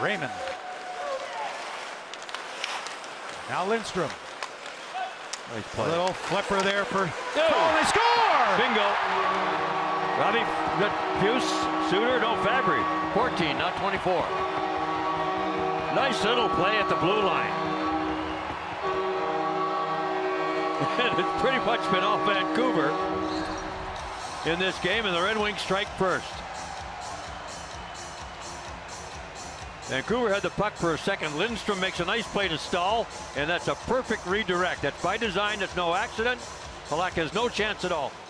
Raymond. Now Lindstrom. Nice play. A little flipper there for. No. Oh, they score! Bingo. Robbie Puce, Suter, no Fabry. 14, not 24. Nice little play at the blue line. And it's pretty much been all Vancouver in this game, and the Red Wings strike first. Vancouver had the puck for a second. Lindstrom makes a nice play to Stahl, and that's a perfect redirect. That's by design. That's no accident. Halak has no chance at all.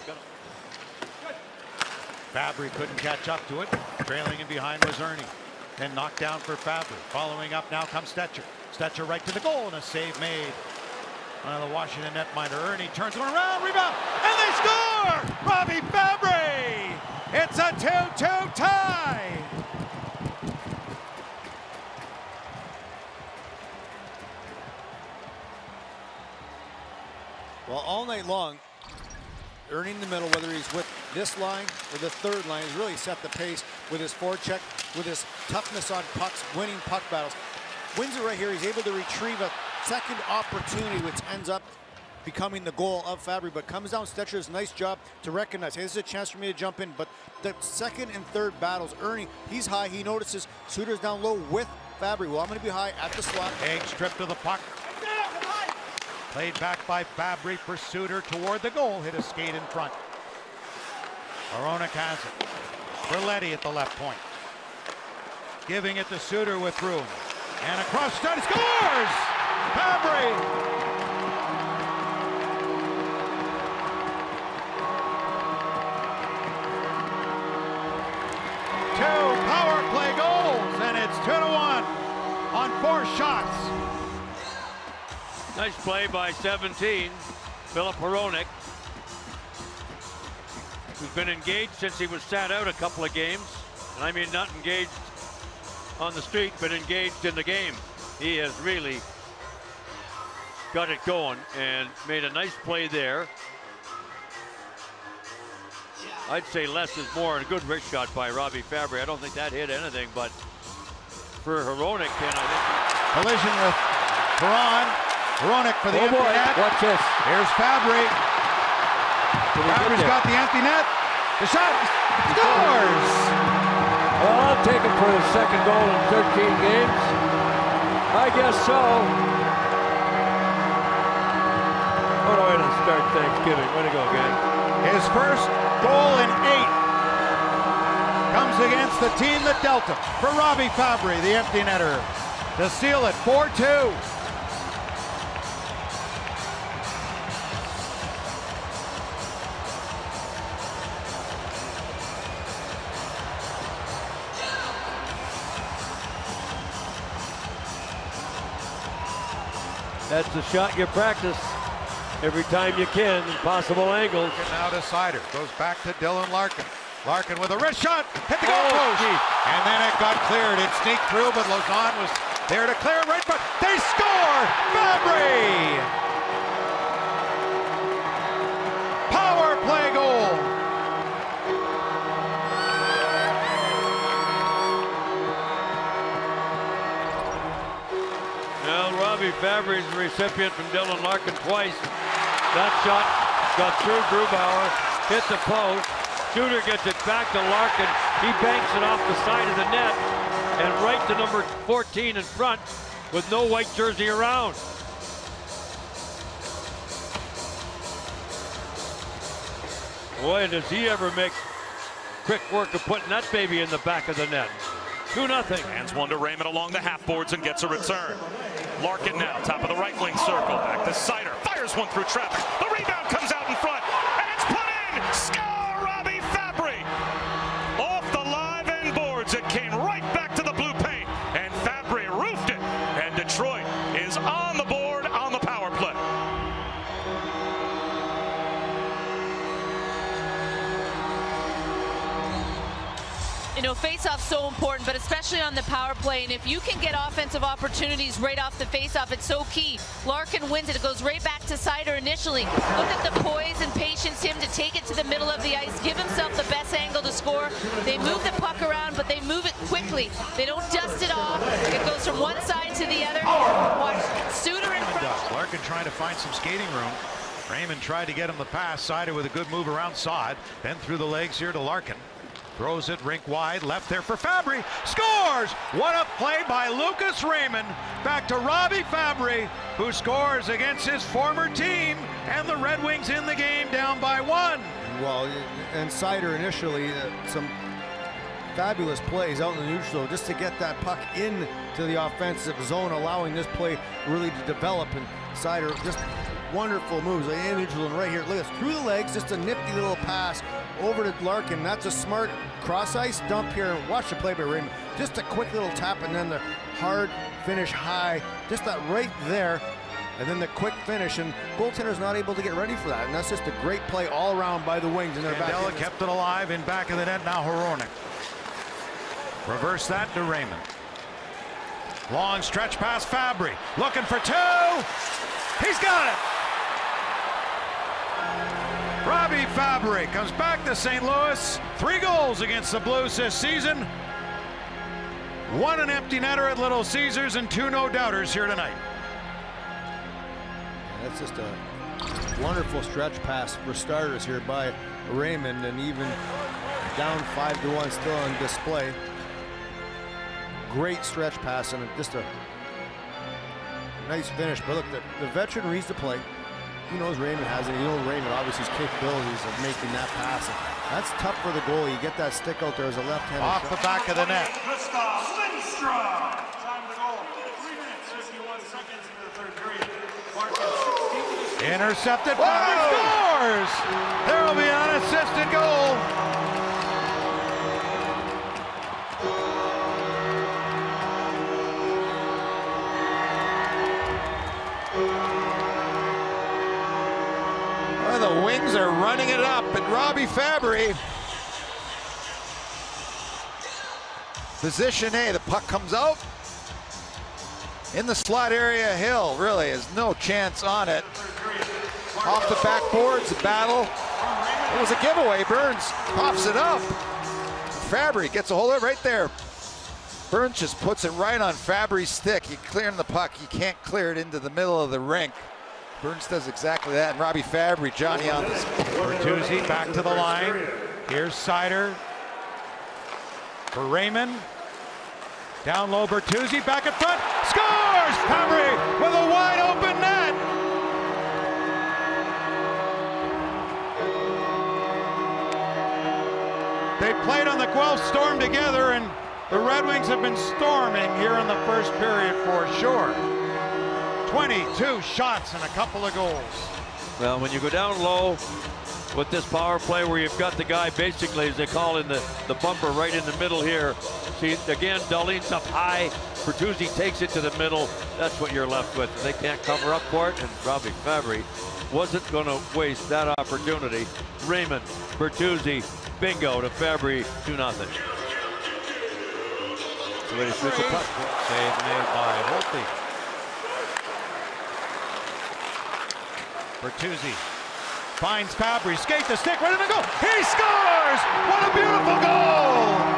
Fabry couldn't catch up to it. Trailing in behind was Ernie. Then knocked down for Fabry. Following up now comes Stetcher. Stetcher right to the goal, and a save made. One of the Washington netminder. Ernie turns one around, rebound, and they score! Robbie Fabry! It's a 2-2 tie! Well, all night long, Ernie in the middle, whether he's with this line or the third line, has really set the pace with his forecheck, with his toughness on pucks, winning puck battles. Wins it right here. He's able to retrieve a second opportunity, which ends up becoming the goal of Fabry, but comes down. Stetcher does a nice job to recognize, hey, this is a chance for me to jump in. But the second and third battles, Ernie, he's high. He notices Suter's down low with Fabry. Well, I'm going to be high at the slot. Egg stripped to the puck. Played back by Fabry for Suter toward the goal. Hit a skate in front. Hronek has it. Berletti at the left point. Giving it to Suter with room. And across start, scores! Fabry! Two power play goals, and it's 2-1 on 4 shots. Nice play by 17, Filip Hronek, who's been engaged since he was sat out a couple of games. And I mean not engaged on the street, but engaged in the game. He has really got it going and made a nice play there. I'd say less is more, and a good wrist shot by Robbie Fabry. I don't think that hit anything, but for Hronek, I think. Collision with Perron. Hronek for the empty net. Watch this. Here's Fabry. Fabry's got the empty net. The shot scores! Well, I'll take him for his second goal in 13 games. I guess so. What a way to start Thanksgiving. Way to go, gang. His first goal in 8 comes against the team that dealt him. For Robbie Fabry, the empty netter, to seal it 4-2. That's the shot you practice every time you can in possible angles. Now to Seider, goes back to Dylan Larkin. Larkin with a wrist shot, hit the goal post, and then it got cleared. It sneaked through, but Lauzon was there to clear it right front. They score! Fabry! Power play goal! Well, Robbie Fabry is the recipient from Dylan Larkin twice. That shot got through Grubauer, hit the post. Suter gets it back to Larkin. He banks it off the side of the net and right to number 14 in front with no white jersey around. Boy, does he ever make quick work of putting that baby in the back of the net. 2-0. Hands one to Raymond along the half boards and gets a return. Larkin now, top of the right wing circle. Back to Seider. Fires one through traffic. The rebound comes out in front. And it's put in! Score! Robbie Fabry! Off the live end boards. It came right back to the blue paint. And Fabry roofed it. And Detroit is on the board on the power play. You know, face-off's so important. important, but especially on the power play. And if you can get offensive opportunities right off the faceoff, it's so key. Larkin wins it. It goes right back to Seider initially. Look at the poise and patience him to take it to the middle of the ice, give himself the best angle to score. They move the puck around, but they move it quickly. They don't dust it off. It goes from one side to the other. Watch Suter in front. Larkin trying to find some skating room. Raymond tried to get him the pass. Seider with a good move around Saad. Then through the legs here to Larkin. Throws it rink wide. Left there for Fabbri. Scores! What a play by Lucas Raymond. Back to Robby Fabbri, who scores against his former team. And the Red Wings in the game down by 1. Well, and Seider initially, some fabulous plays out in the neutral just to get that puck into the offensive zone, allowing this play really to develop. And Seider just wonderful moves in neutral and right here. Look at this, through the legs, just a nifty little pass over to Larkin. That's a smart cross ice dump here. Watch the play by Raymond. Just a quick little tap and then the hard finish high. Just that right there. And then the quick finish, and goaltender's not able to get ready for that. And that's just a great play all around by the Wings. And they're back. Candela kept it alive in back of the net. Now Hronek. Reverse that to Raymond. Long stretch pass, Fabbri. Looking for 2. He's got it. Robby Fabbri comes back to St. Louis. 3 goals against the Blues this season. 1 an empty netter at Little Caesars and 2 no-doubters here tonight. That's just a wonderful stretch pass for starters here by Raymond, and even down 5-1 still on display. Great stretch pass and just a nice finish. But look, the veteran reads the play. He knows Raymond has it. He knows Raymond obviously his capabilities of making that pass. And that's tough for the goalie. You get that stick out there as a left-hander. Off the back of the net. Gustav Lindstrom. Time to go. 3 minutes, 51 seconds into the third period. Intercepted. Fabbri scores. There will be an unassisted goal. Well, the Wings are running it up, and Robby Fabbri. Position A, the puck comes out. In the slot area, Hill really has no chance on it. Off the backboards, a battle. It was a giveaway. Burns pops it up. Fabbri gets a hold of it right there. Burns just puts it right on Fabbri's stick. He clearing the puck. He can't clear it into the middle of the rink. Burns does exactly that. And Robby Fabbri, Johnny on this. Bertuzzi back to the line. Here's Seider for Raymond. Down low, Bertuzzi back in front. Scores! Fabbri with a wide open net. They played on the Guelph Storm together, and the Red Wings have been storming here in the first period for sure. 22 shots and a couple of goals. Well, when you go down low with this power play where you've got the guy basically, as they call it, in the bumper right in the middle here. See, again, Dahlin's up high. Bertuzzi takes it to the middle. That's what you're left with. They can't cover up for it, and Robby Fabbri wasn't going to waste that opportunity. Raymond, Bertuzzi, bingo to Fabbri, 2-0. Way to shoot the puck. Save made by Holtby. Bertuzzi finds Fabbri, skate the stick, right in the goal. He scores! What a beautiful goal!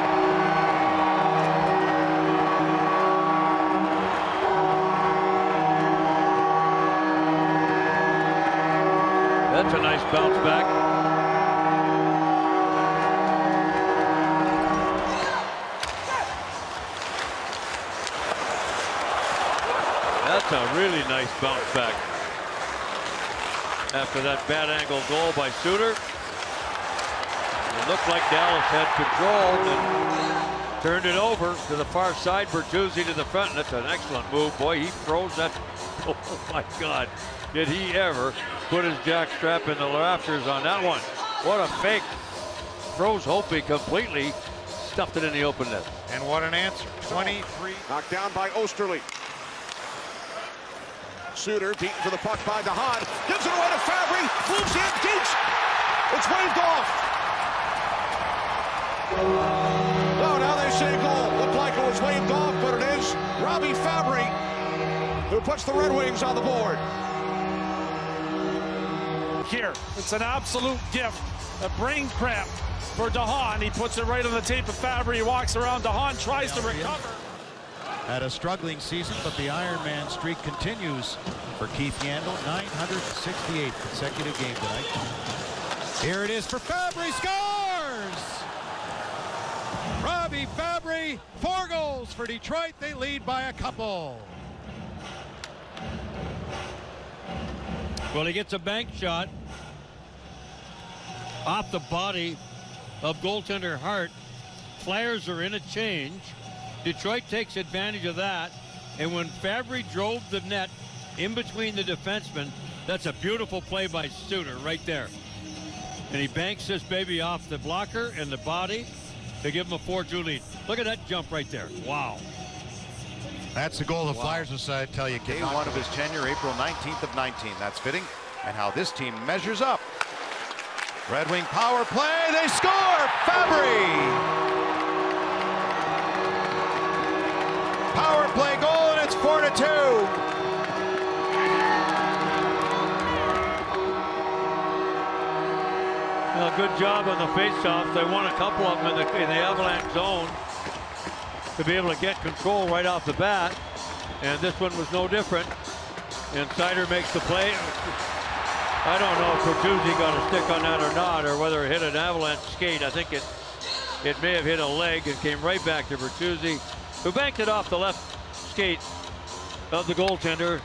That's a nice bounce back. That's a really nice bounce back. After that bad angle goal by Suter. It looked like Dallas had control and turned it over to the far side. Bertuzzi to the front. And that's an excellent move. Boy, he throws that. Oh my God. Did he ever put his jackstrap in the rafters on that one? What a fake. Froze Holtby completely. Stuffed it in the open net. And what an answer. 23. Knocked down by Osterley. Suter beaten for the puck by DeHaan. Gives it away to Fabbri. Moves in, Deeds. It's waved off. Oh, now they say goal. waved off, but it is Robby Fabbri who puts the Red Wings on the board. Here, it's an absolute gift. A brain cramp for DeHaan. He puts it right on the tape of Fabbri. He walks around. DeHaan tries to recover. Had a struggling season, but the Ironman streak continues for Keith Yandle. 968th consecutive game tonight. Here it is for Fabbri, scores! Robby Fabbri, 4 goals for Detroit. They lead by a couple. Well, he gets a bank shot off the body of goaltender Hart. Flyers are in a change. Detroit takes advantage of that. And when Fabbri drove the net in between the defensemen, that's a beautiful play by Suter right there. And he banks this baby off the blocker and the body to give him a 4-2 lead. Look at that jump right there. Wow. That's the goal the Flyers will tell you. Day one of his tenure, April 19th of 19. That's fitting. And how this team measures up. Red Wing power play. They score! Fabbri! Power play goal, and it's 4-2. Well, good job on the faceoff. They won a couple of them in the Avalanche zone to be able to get control right off the bat. And this one was no different. And Seider makes the play. I don't know if Bertuzzi got a stick on that or not, or whether it hit an Avalanche skate. I think it may have hit a leg and came right back to Bertuzzi, who banked it off the left skate of the goaltender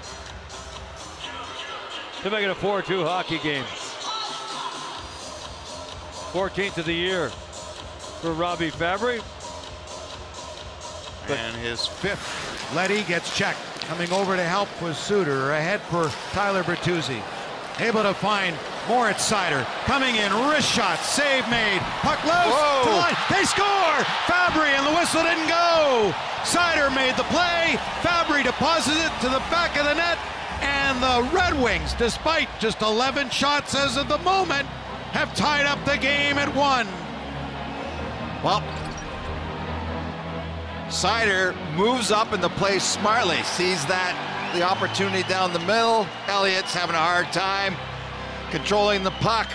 to make it a 4-2 hockey game. 14th of the year for Robby Fabbri. And his 5th. Leddy gets checked. Coming over to help was Suter. Ahead for Tyler Bertuzzi. Able to find Moritz Seider. Coming in, wrist shot, save made. Puck loose to the line. They score! Fabbri, and the whistle didn't go. Seider made the play. Fabbri deposits it to the back of the net. And the Red Wings, despite just 11 shots as of the moment, have tied up the game at 1. Well, Seider moves up in the play smartly, sees that the opportunity down the middle. Elliott's having a hard time controlling the puck.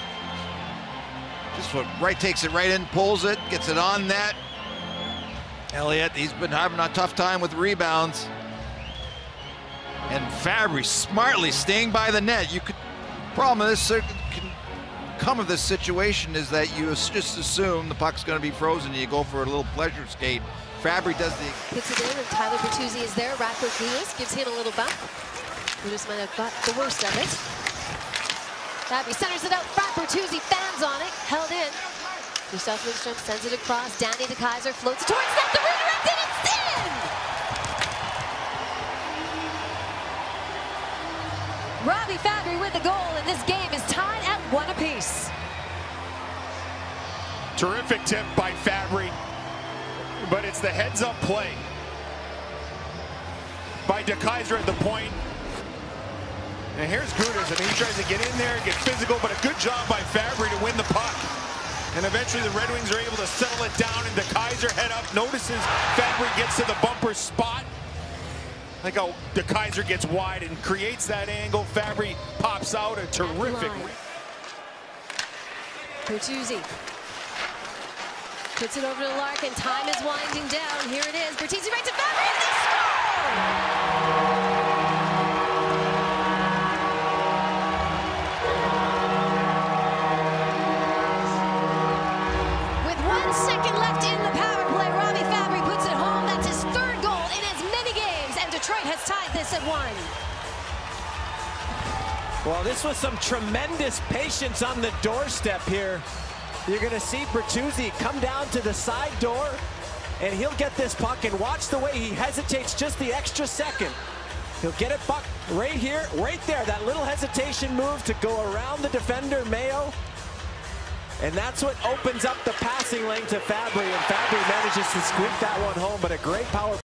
Just right, takes it right in, pulls it, gets it on net. Elliott, he's been having a tough time with rebounds. And Fabbri smartly staying by the net. Problem of this can come of this situation is that you just assume the puck's going to be frozen and you go for a little pleasure skate. Fabbri does the... Puts it in, and Tyler Bertuzzi is there. Radko Gudas gives him a little bump. Gudas might have got the worst of it. Fabbri centers it out front. Bertuzzi fans on it. Held in. Gustav Lindstrom sends it across. Danny DeKeyser floats it towards net. The redirect, and it's in! Robby Fabbri with the goal, and this game is tied at 1 apiece. Terrific tip by Fabbri, but it's the heads-up play by DeKeyser at the point. And here's Gudas, and he tries to get in there, get physical, but a good job by Fabbri to win the puck. And eventually the Red Wings are able to settle it down, and DeKeyser head up, notices Fabbri gets to the bumper spot. I think how DeKeyser gets wide and creates that angle. Fabbri pops out a terrific. Bertuzzi puts it over to Larkin. Time is winding down. Here it is. Bertuzzi right to Fabbri, and they score! With 1 second left in the power play, Robby Fabbri puts it home. That's his 3rd goal in as many games, and Detroit has tied this at 1. Well, this was some tremendous patience on the doorstep here. You're going to see Bertuzzi come down to the side door, and he'll get this puck, and watch the way he hesitates just the extra second. He'll get it puck right here, right there. That little hesitation move to go around the defender, Mayo. And that's what opens up the passing lane to Fabbri, and Fabbri manages to squeak that one home, but a great power